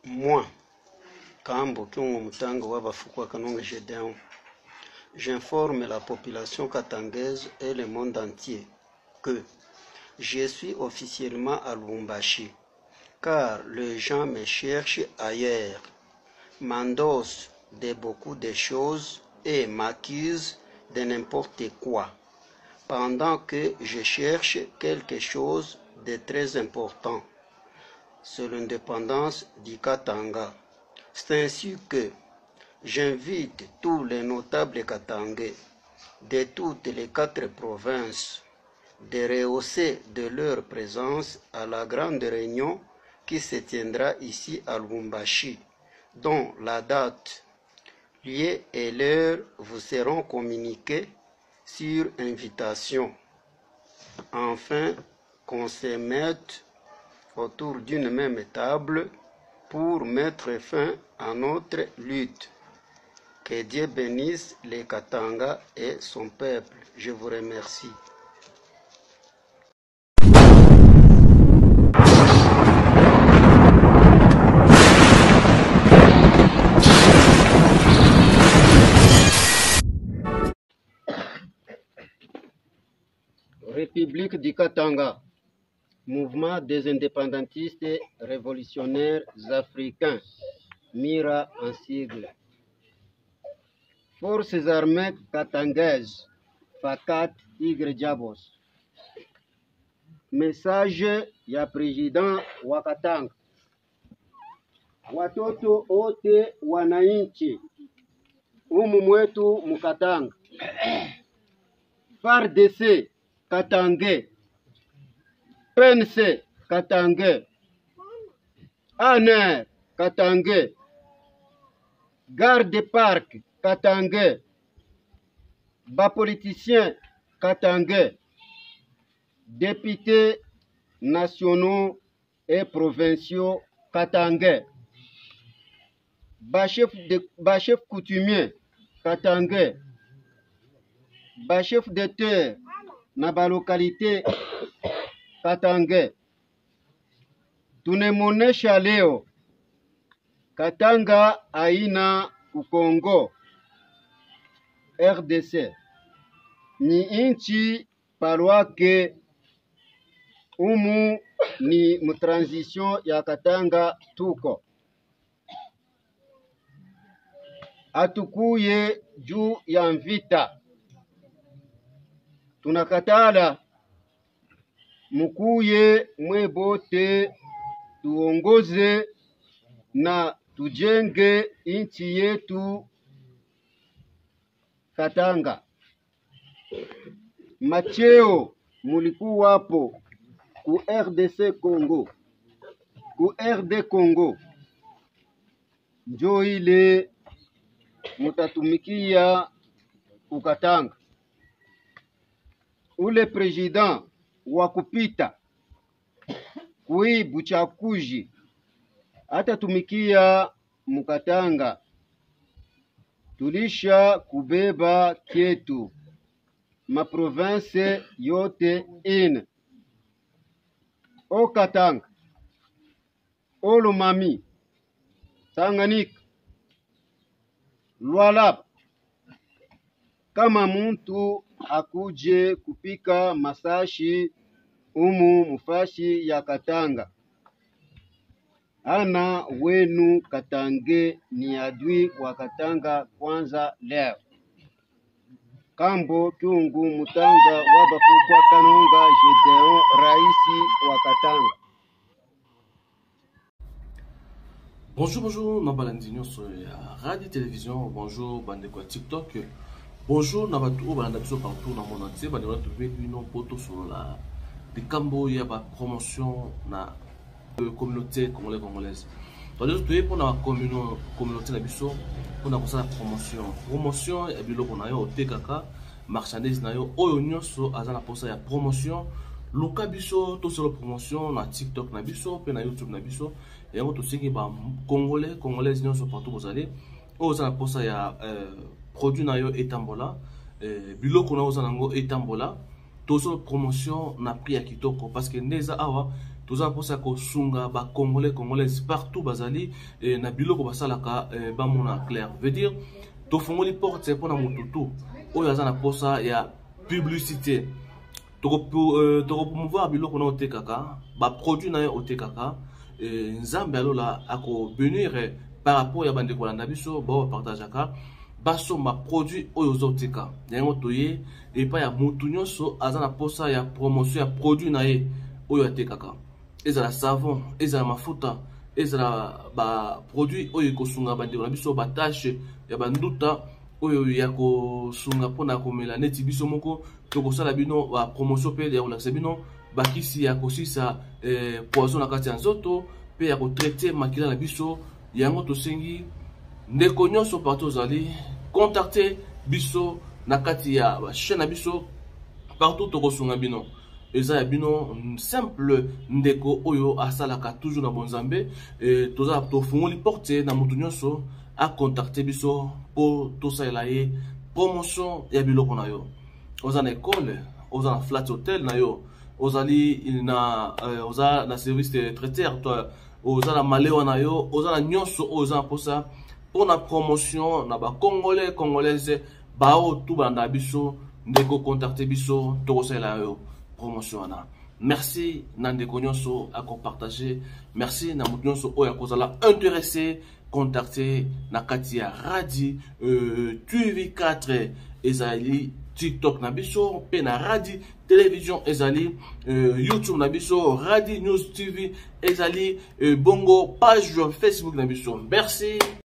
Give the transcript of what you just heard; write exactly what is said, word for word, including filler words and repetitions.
Moi, Kambo Kyungu Mutango Wabafukwa Kanonga Gédéon, j'informe la population katangaise et le monde entier que je suis officiellement à Lubumbashi, car les gens me cherchent ailleurs, m'endossent de beaucoup de choses et m'accusent de n'importe quoi, pendant que je cherche quelque chose de très important. C'est l'indépendance du Katanga. C'est ainsi que j'invite tous les notables katangais de toutes les quatre provinces de rehausser de leur présence à la grande réunion qui se tiendra ici à Lubumbashi, dont la date, lieu et l'heure vous seront communiqués sur invitation. Enfin, qu'on se mette autour d'une même table pour mettre fin à notre lutte. Que Dieu bénisse les Katanga et son peuple. Je vous remercie. République du Katanga. Mouvement des indépendantistes révolutionnaires africains, Mira en sigle. Forces armées katangaises, Fakat Tigre Diabos. Message ya président wa Katanga. Watoto wote wananchi umu mwetu mukatanga. F A R D C Katange, P N C Katange, A N R Katange, Garde Parc Katange, bas politiciens Katange, députés nationaux et provinciaux Katange, bas chef de bas chef coutumier Katange, bas chef de terre na ba localité Katange. Tunemonesha leo Katanga aina ukongo. R D C ni inchi palwake umu ni mutransition ya Katanga tuko. Atukuye juu ya mvita. Tunakatala mukuye mwebote tuongoze na tujenge inchi yetu Katanga. Macheo mulikuwapo ku R D C Congo, ku R D Congo, njo ile mutatumikia ukatanga. Ule president wa kupita kui buchakuji atatumikia mukatanga. Tulisha kubeba kietu maprovince yote ine: o Katanga, o Lomami, Tanganyika, Lualaba. Kama muntu akuje kupika masashi umu mufashi ya Katanga, ana wenu Katange ni adui wa Katanga kwanza leo. Kambo Kyungu Mutanga Wabafukwa Kanonga Gédéon, raisi wa Katanga. Bonjour, bonjour, Nabalandinho sur Radio Télévision, bonjour, Bandeko TikTok, bonjour, Nabatou, Bandabiso partout dans le monde entier, Bandeko trouver une photo sur la de Kambo, il y a pas promotion na communauté congolaise congolaise. Donc, tu es pour la communauté Nabiso, pour la promotion. Promotion, et bien, on a eu au T K K, marchandise, na yo, oyo so, azana pour ça, il y a promotion. Luka biso, tout sur la promotion, na TikTok Nabiso, puis na YouTube Nabiso. Et on aussi qui va congolais, congolais, ils sont partout vous allez. Aux pour ça il y a produit nayo etambola, bilo qu'on a aux anango etambola. Tout sur promotion na prix à kitoko parce que neza awa toza posa ko sunga ba congolais congolaises partout bazali et na biloko basalaka ba mona clair veut dire to fongoli porte pour na mututu oyo azana posa ya publicité to to promouvoir biloko na otekaka ba produit na yo otekaka nzambe alola ako venir par rapport ya bande kolanda biso ba partageaka baso ma produit oyo zoteka yango toye et pas ya mutu nyonso azana posa ya promotion ya produit na ye oyo atekaka ezala savon ezala mafuta ezala ba produit oyo kosunga bande na biso ba tâche ya banduta oyo ya kosunga pona komela neti biso moko to kosala bino ba promotion pe ya kolakisa bino bakisi ya kosisa eh, poison na kati ya nzoto pe ya kotraiter makila na biso yango tosengi ndeko nyonso partout ozali contacter biso na kati ya ba chaîne na biso partout to kosunga bino eza ya bino simple ndeko oyo asalaka toujours na bonzambe et toza to fungoli porte na mutu nyonso a contacter biso po to saela ye promotion ya biloko na yo oza na école oza na flat hotel na yo ozali na uh, oza na service de traiteur toi oza na malewa na yo oza na nyonso oza posa pour na promotion na ba congolais congolaises bao tout banda biso ndeko contacter biso to saela yo promotion na merci na ndeko nyonso à partager merci na mutu nyonso oyo akozala intéressé contacter na katia Radi euh, T V quatre ezali TikTok na biso pe na Radi télévision ezali euh, YouTube na biso Radi News T V ezali euh, bongo page Facebook na biso merci.